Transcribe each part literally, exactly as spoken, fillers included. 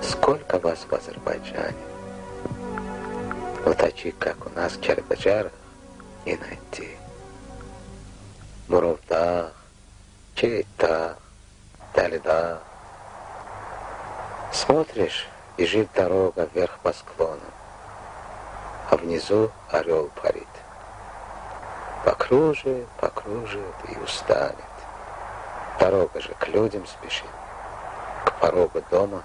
Сколько вас в Азербайджане? Вот таких, как у нас в Чарбаджарах, не найти. Муровдах, Черетах, Далидах. Смотришь, бежит дорога вверх по склону, а внизу орел парит. Покружит, покружит и устанет. Дорога же к людям спешит, к порогу дома.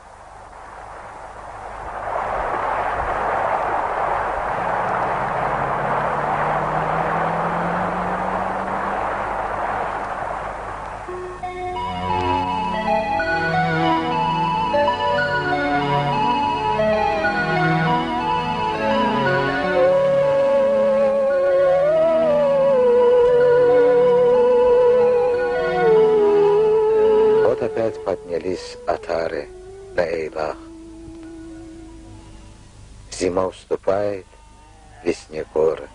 Поднялись отары на Эйлах. Зима уступает, весне горы.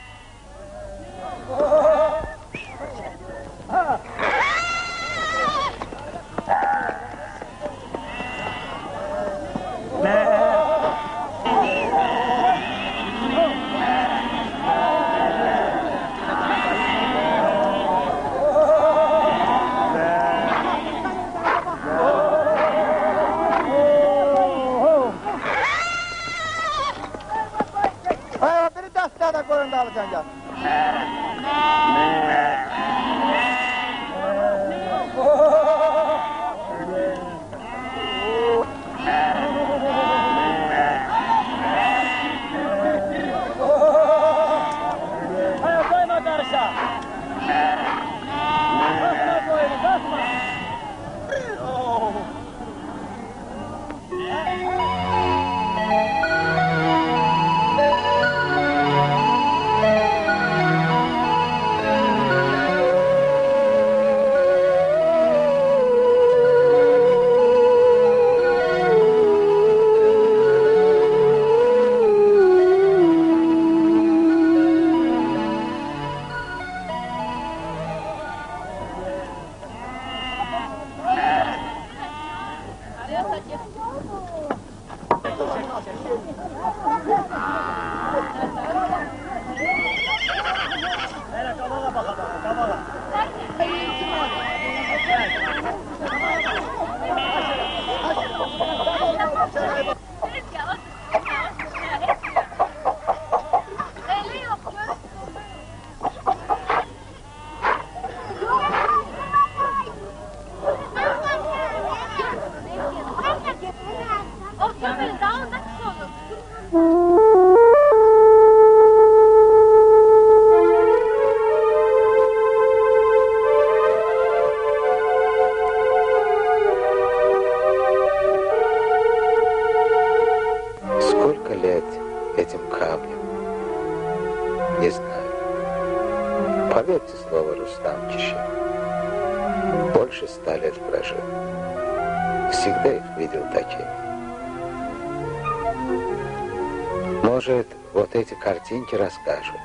Может, вот эти картинки расскажут.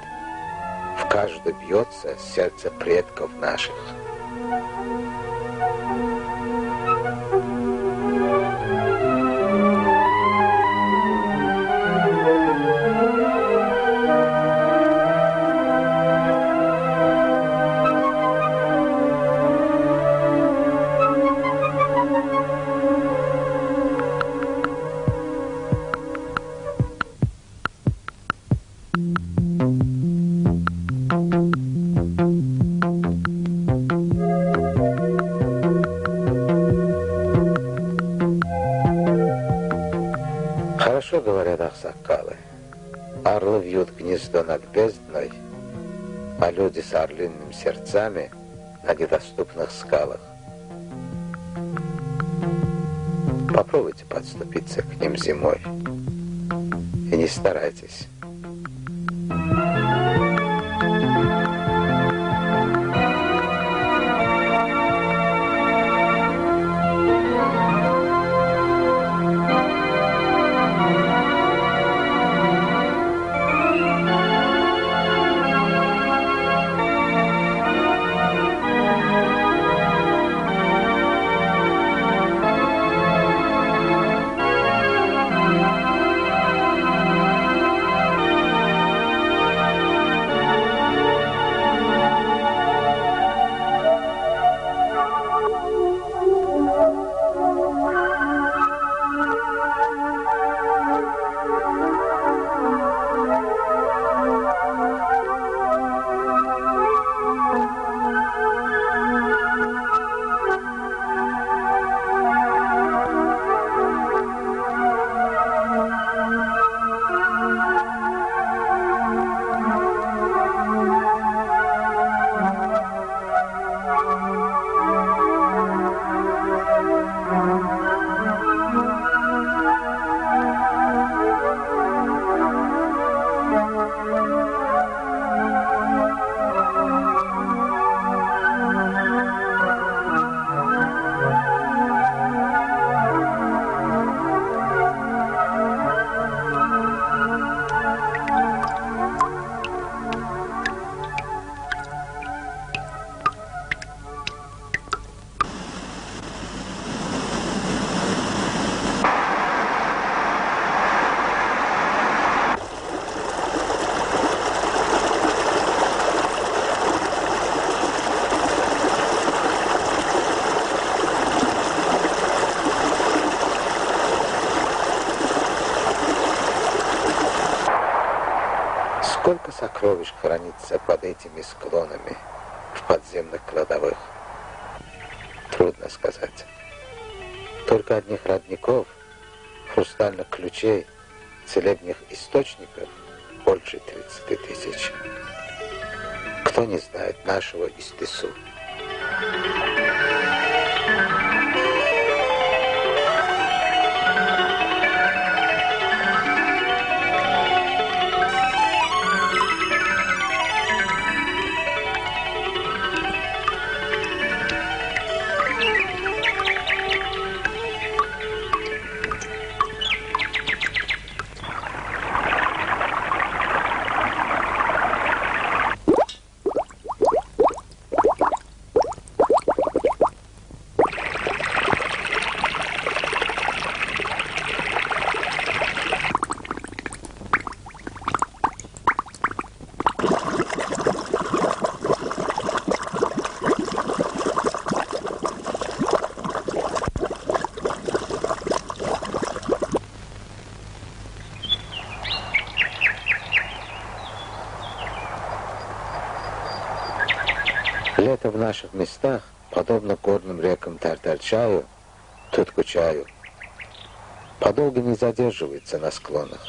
В каждую бьется сердце предков наших. Хорошо говорят аксакалы. Орлы вьют гнездо над бездной, а люди с орлиными сердцами на недоступных скалах. Попробуйте подступиться к ним зимой. И не старайтесь. Сколько сокровищ хранится под этими склонами в подземных кладовых? Трудно сказать. Только одних родников, хрустальных ключей, целебных источников больше тридцати тысяч. Кто не знает нашего Истису? Лето в наших местах, подобно горным рекам Тартар-чаю, Тутку-чаю, подолго не задерживается на склонах.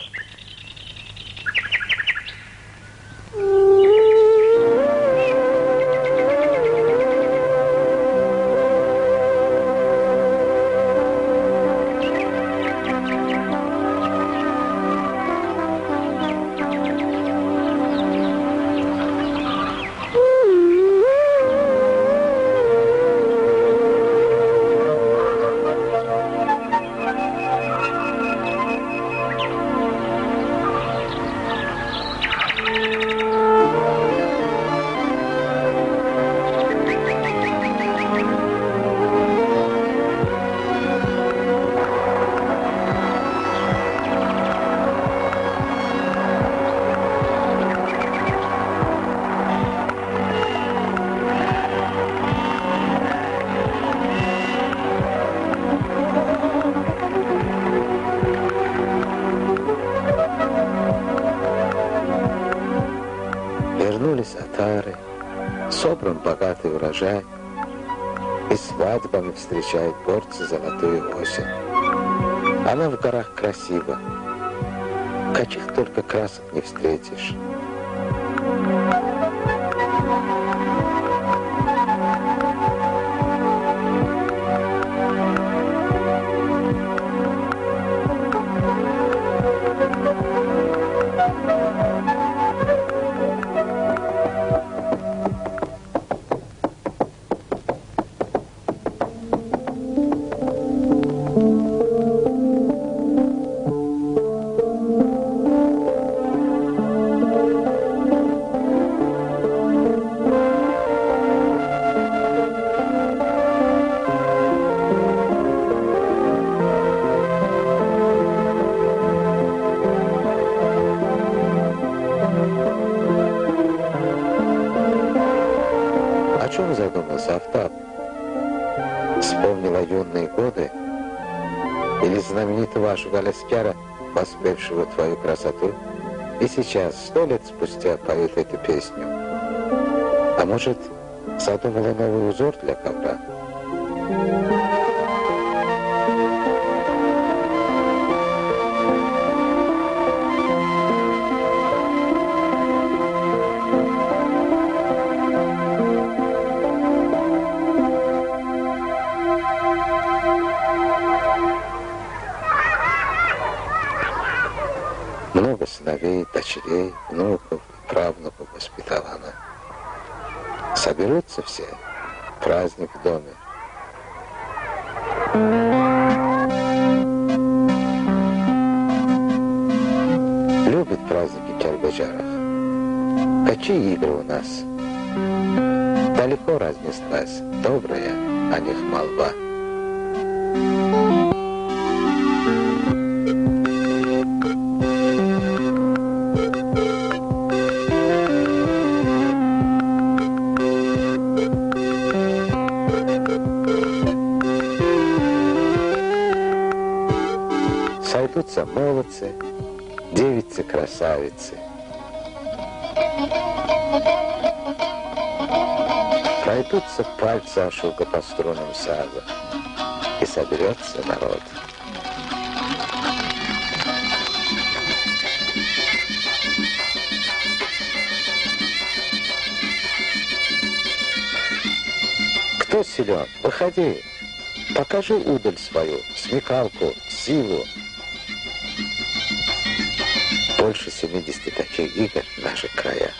Вернулись отары, собран богатый урожай, и свадьбами встречает горцы золотую осень. Она в горах красива, каких только красок не встретишь. О чем задумался Афтаб? Вспомнил о юные годы или знаменитого Ашугаляскяра, воспевшего твою красоту, и сейчас, сто лет спустя, поет эту песню? А может, задумала новый узор для ковра? Много сыновей, дочерей, внуков, правнуков воспитала она. Соберутся все, праздник в доме. Любит праздники Кельбеджарах. Какие игры у нас? Далеко разнеслась добрая о них молва. Сойдутся молодцы, девицы-красавицы. Пройдутся пальцы Ашука по струнам саза, и соберется народ. Кто силен? Выходи. Покажи удаль свою, смекалку, силу. Больше семидесяти таких игр в наших краях.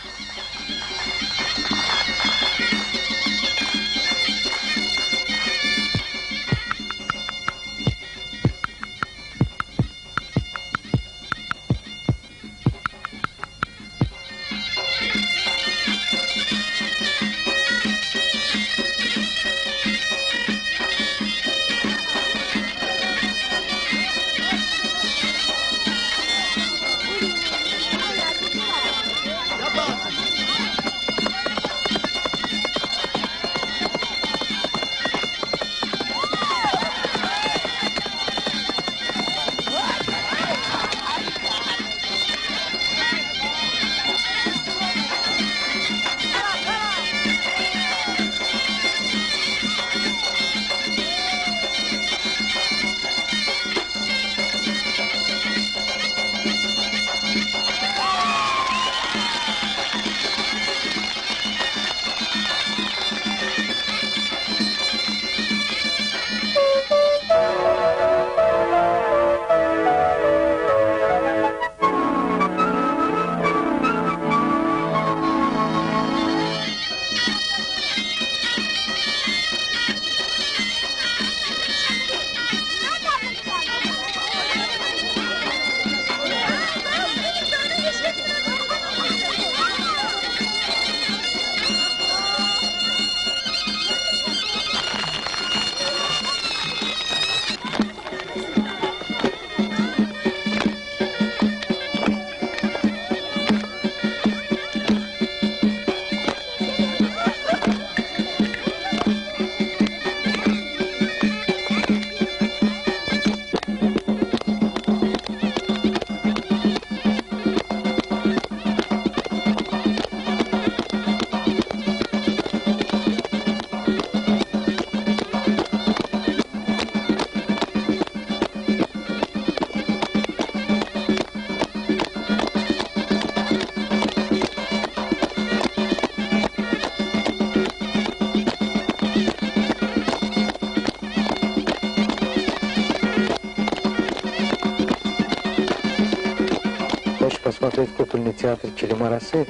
Посмотреть кукольный театр Челимарасы?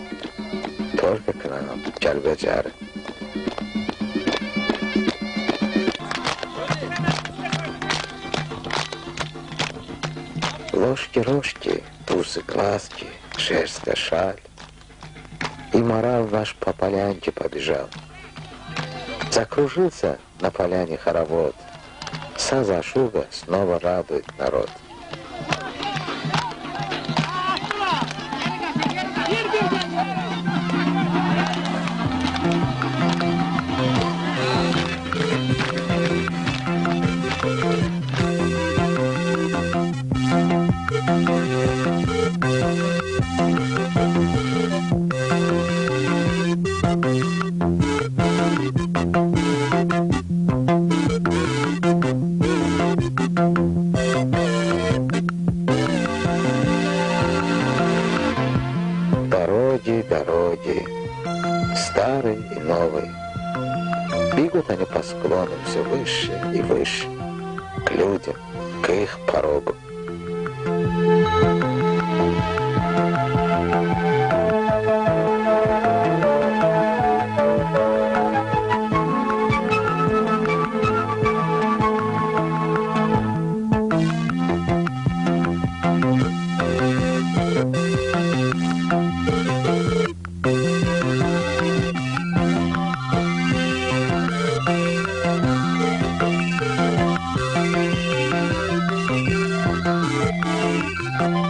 Только к нам, Чальбаджары. Ложки-рожки, тусы-глазки, шерстка шаль. И морал наш по полянке побежал. Закружился на поляне хоровод. Саза Ашуга снова радует народ. Дороги, дороги, старые и новые. Бегут они по склонам все выше и выше, к людям, к их порогу. Thank you.